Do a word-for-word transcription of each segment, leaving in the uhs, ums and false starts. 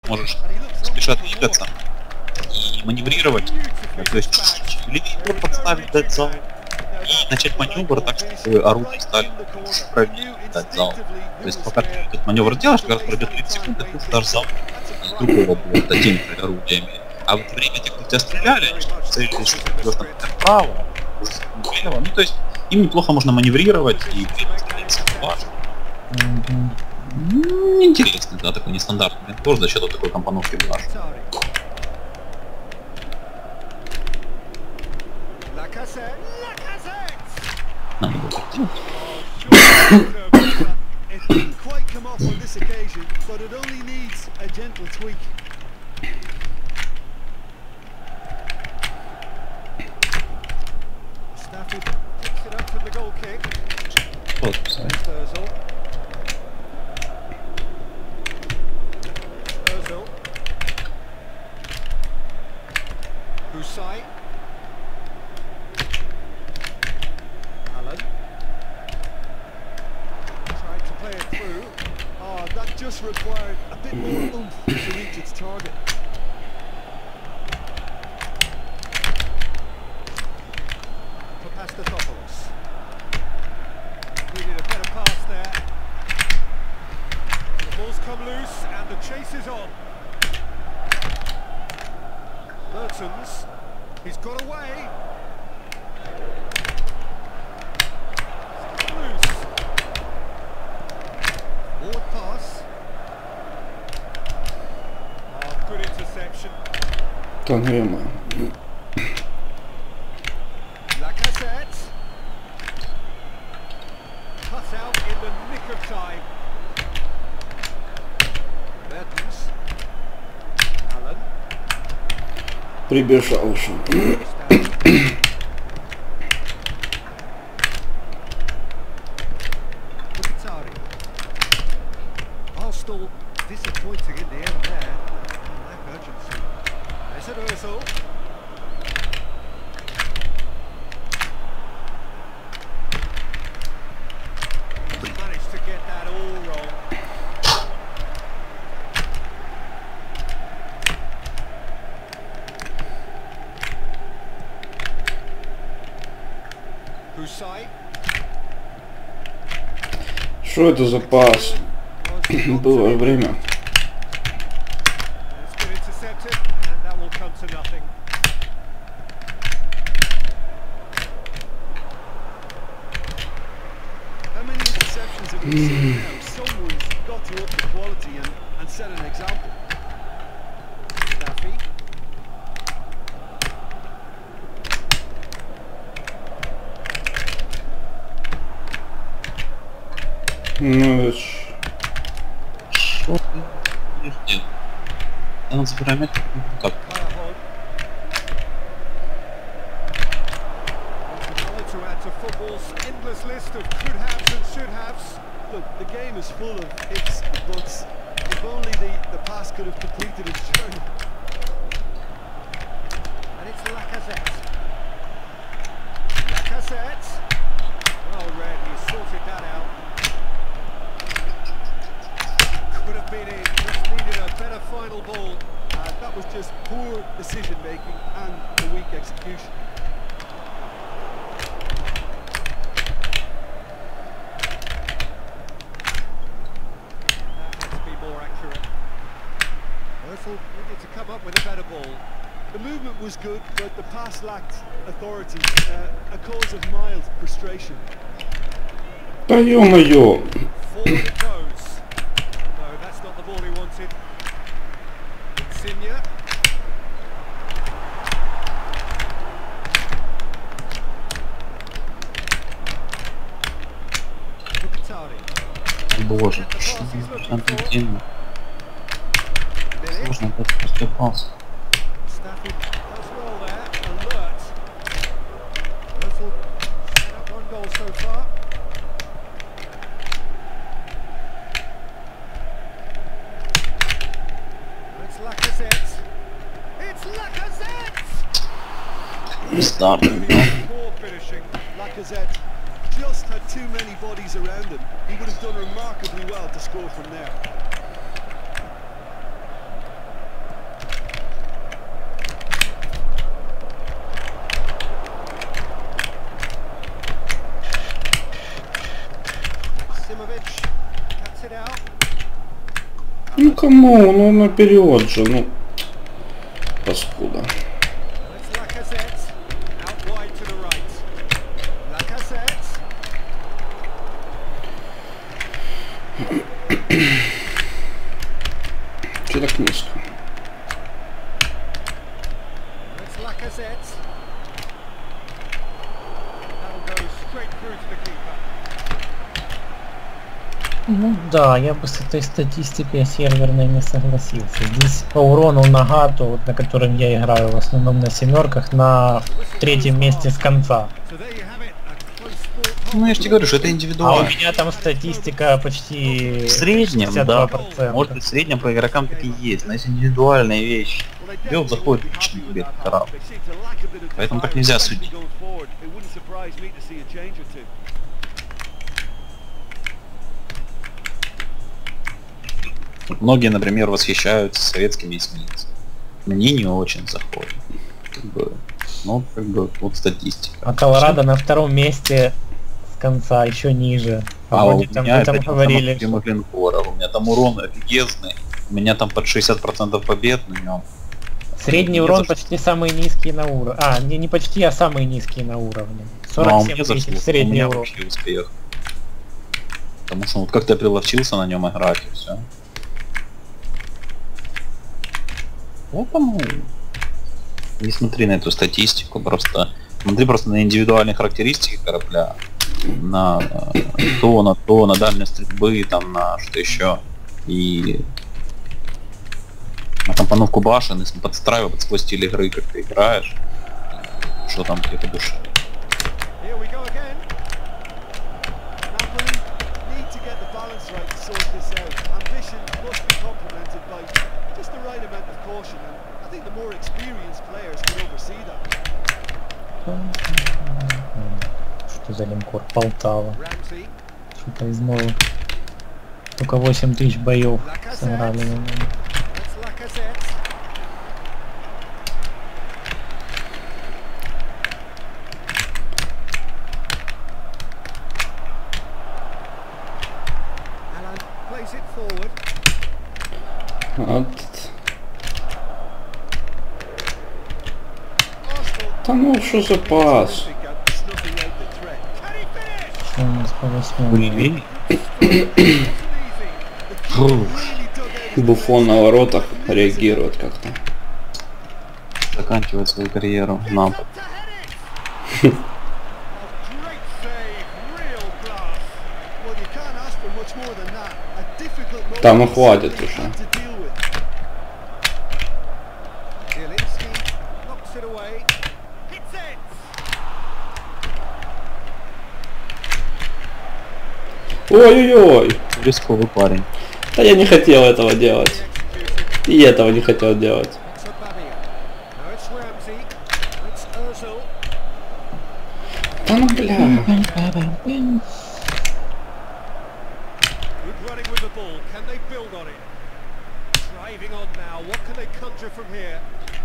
можешь спешать двигаться и маневрировать, то есть чуть-чуть левее подставить, дать зал, и начать маневр так, чтобы орудия стали правее дать зал. То есть пока ты этот маневр делаешь, как раз пройдет тридцать секунд, ты дашь зал с другого борта теми же орудиями. А в это время те, кто тебя стреляли, они целились, что ты идешь там вправо, влево. Ну то есть им неплохо можно маневрировать и стрелять важно. Интересный, да, такой нестандартный винтор за счет вот такой компоновки блаш. Надо было так делать. Вот, Husay. Allen. Tried to play it through. Oh, that just required a bit more oomph to reach its target. Papastathopoulos. Needed a better pass there. The ball's come loose and the chase is on. Mertens, he's got away. Loose. Forward pass. Oh, good interception. Тангема. Lacazette. Cut out in the nick of time. Mertens. Allen. Прибежал уже. Arsenal disappointing in the end there. Lack urgency. There's an Ozil. He's managed to get that all wrong. Husay. Что это за пас? Было время. It's been intercepted and that will come to nothing. How many interceptions have we seen now? Someone's got to up the quality and, and set an example. Staffy. Ну это ж... Что ты будешь делать? Надо забирать как? To add to football's endless list of could-haves and should-haves. Look, the game is full of ifs and buts. If only the, the pass could have completed its journey. And it's Lacazette. Lacazette. Well read, he sorted that out. Could have been in, just needed a better final ball. Uh, that was just poor decision-making and a weak execution. We need to come up with a better ball. The movement was good, but the pass lacked authority, uh, a cause of mild frustration. Да ё-моё! Forward it goes. No, that's not the ball he wanted. Insigne. Mkhitaryan. Боже, Антон. Сложно дать простой пас. Stafford does well there, alert. Ozil set up one goal so far. It's Lacazette. It's Lacazette! Stop. Poor finishing. Lacazette just had too many bodies around him. He would have done remarkably well to score from there. кому? Ну наперед же, ну. Паскуда. It's Lacazette. Out wide to the right. Lacazette. Че так низко? It's Lacazette. That'll go straight through to the keeper. Ну да, я бы с этой статистикой серверной не согласился. Здесь по урону Нагату, вот, на котором я играю в основном на семерках, на третьем месте с конца. So there you have it. A close sport. Ну я же тебе говорю, что это А у индивидуально. меня там статистика почти В среднем, шестьдесят два да. процента. Может быть, в среднем по игрокам так и есть, но есть индивидуальные вещи. Билд заходит личный в векторал. Поэтому так нельзя судить. Многие, например, восхищаются советскими эсминцами. Мне не очень заходит. Как бы, ну, как бы, вот статистика. А Колорадо на втором месте с конца, еще ниже. А у Вроде там, меня вы там это говорили, любимых линкоров. У меня там урон офигезный. У меня там под шестьдесят процентов побед на нем. средний Мне урон зашло. почти самый низкий на уровне. А, не, не почти, а самый низкий на уровне. Ну, а у сорок меня семь зашло. тысяч У средний меня урон. вообще успех. Потому что вот как-то я приловчился на нем играть и все. Поэтому не смотри на эту статистику, просто смотри просто на индивидуальные характеристики корабля, на то, на то, на дальность стрельбы, там на что еще, и на компоновку башен, если подстраивать под свой стиль игры, как ты играешь, что там где по душе. Here we go again. Napoli need to get the balance right to sort this out. Ambition must be complemented by just the right amount of caution, and I think the more experienced players can oversee that. Что за линкор? Полтава. Ramsey. Что-то из новых. Только восемь тысяч боев сыграли. That's Lacazette. Alan plays it forward. Вот. Arsenal. Да ну что за пас? Terrific at snuffing out the threat. Can he finish? Что у нас по восьмому? Блин, Wasn't easy. фу, Really dug out his Буфон на воротах реагирует как-то. заканчивает свою карьеру в напад. to head it. A great save, real class. Well, you can't ask for much more than that. A difficult moment Там to хватит simply уже. have to deal with. Zielinski knocks it away. Hits it. Ой-ой-ой! Рисковый парень. Да я не хотел этого делать. Executed. И этого не хотел делать. It's Ababia. Now it's Ramsey. It's Ozil. Да ну бля. Good running with the ball. Can they build on it? Driving on now. What can they conjure from here?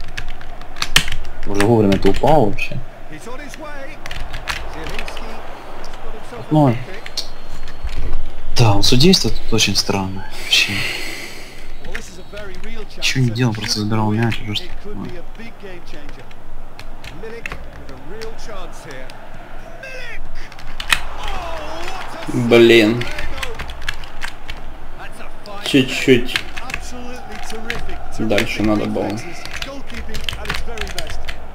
Уже вовремя ты упал вообще. He's on his way. Zielinski has got himself a Ну. free kick. Да, он судейство тут очень странное. Вообще. Well, this is a very real chance. Чего не and делал, should просто we забирал win, мяч, уже it could что-то. be a big game changer. Milik with a real chance here. Milik! Oh, what a Блин. That's a fine Чуть-чуть. Absolutely terrific. Дальше Terrific надо было. reflexes. Goalkeeping at its very best.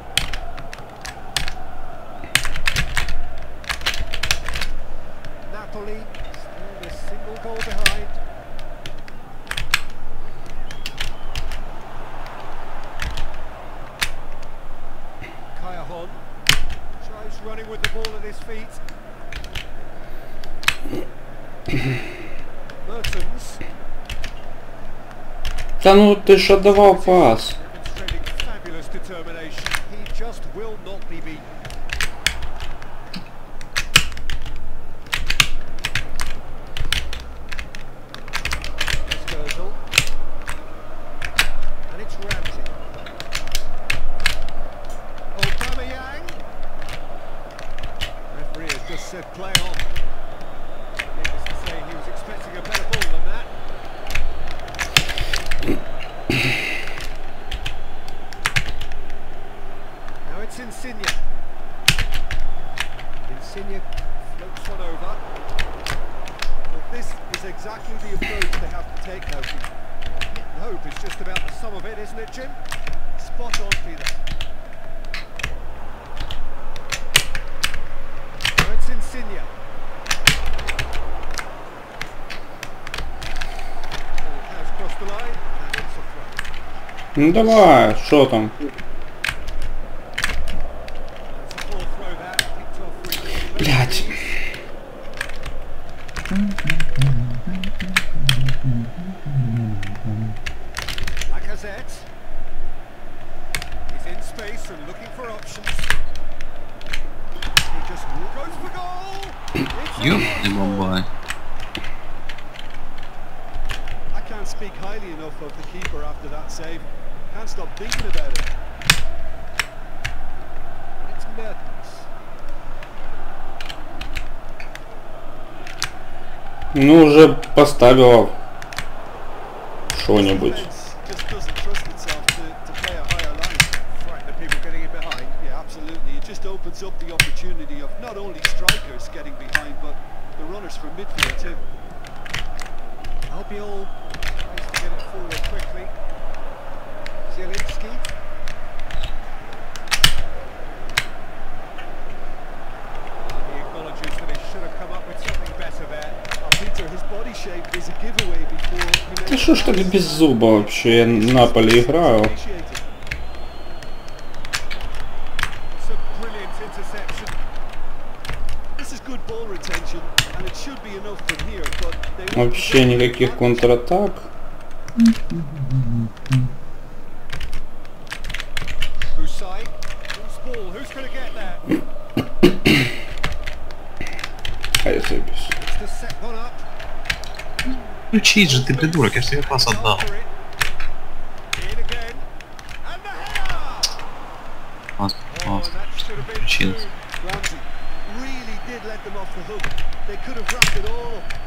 Napoli still a single goal behind. Kaya tries running with the ball at his feet. Mertens Да ну ты ж отдавал пас. demonstrating fabulous determination. He just will not be beaten. It's Ozil. And it's Ramsey. Aubameyang. Referee has just said play on. Needless to say, he was expecting a better ball than that. That's just about the sum of it, isn't it, Jim? Spot on, Peter. It's Insigne. And it has crossed the line, and it's a throw. Ну давай, что там? It's a full throw back, picked off with Блять. Lacazette. He's in space and looking for options. He just goes for goal. It's a Ёбаный бомбай. I can't speak highly enough of the keeper after that save. Can't stop thinking about it. It's madness. Ну уже поставила что-нибудь. Defence just doesn't trust itself to, to play a higher line. frighten the people getting in behind. Yeah, absolutely. It just opens up the opportunity of not only strikers getting behind, but the runners from midfield too. Albiol tries to get it forward quickly. Zielinski. He acknowledges that he should have come up with something better there. Uh, Peter, his body shape is a giveaway before he Да makes что ж так без зуба вообще? Я на поле играю. appreciated. It's a brilliant interception. This is good ball retention, and it should be enough from here, but they won't Вообще be- никаких контратак. Whose side? Whose ball? Who's going to get there? А я заебись. It's to set one up. Включись же, ты придурок, я же тебе пас отдал. After it. In again. And the header! Пас, Oh, пас. and that should have been Включился. two. Ramsey really did let them off the hook. They could have wrapped it all up.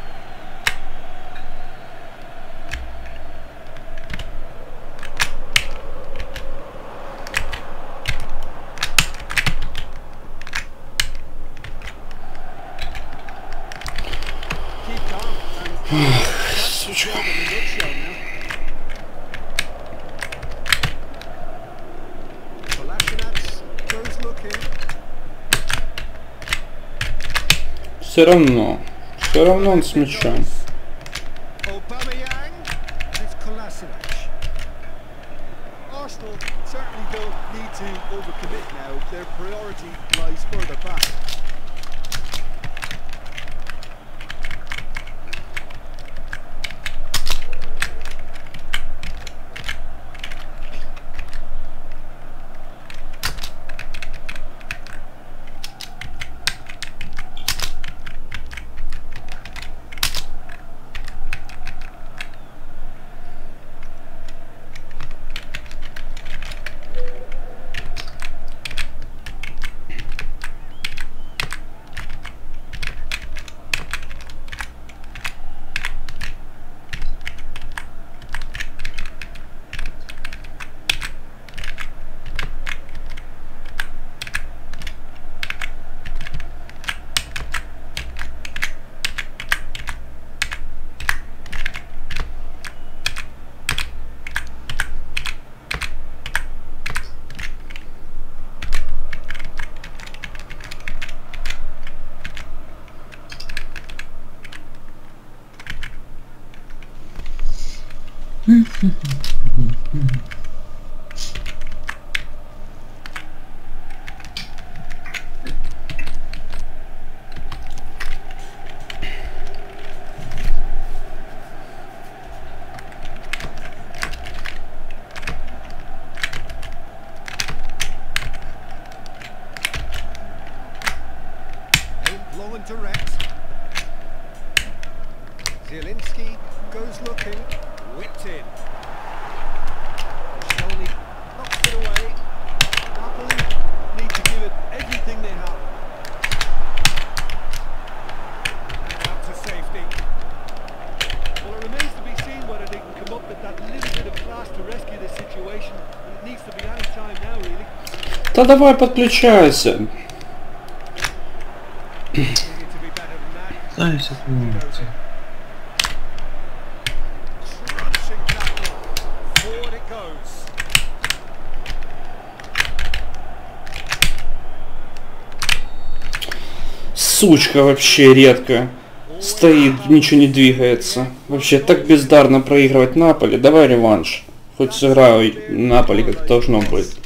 Keep calm and that's the job in a nutshell now. Kolasinac goes looking. Все равно. Все равно он с мячом. Aubameyang. It's Kolasinac. Arsenal certainly don't need to overcommit now. Their priority lies further back. Aimed low and direct. Zielinski goes looking. Whipped in. Shelny knocks it away. Napoli need to give it everything they have. And out to safety. Well, it remains to be seen whether they can come up with that little bit of class to rescue this situation. And it needs to be any time now, really. Да давай подключайся. Needed to be better than that. Дай секунду. Crunching tackle. сучка вообще редко. Стоит, ничего не двигается. Вообще так бездарно проигрывать Наполи. Давай реванш. Хоть сыграю Наполи как должно быть.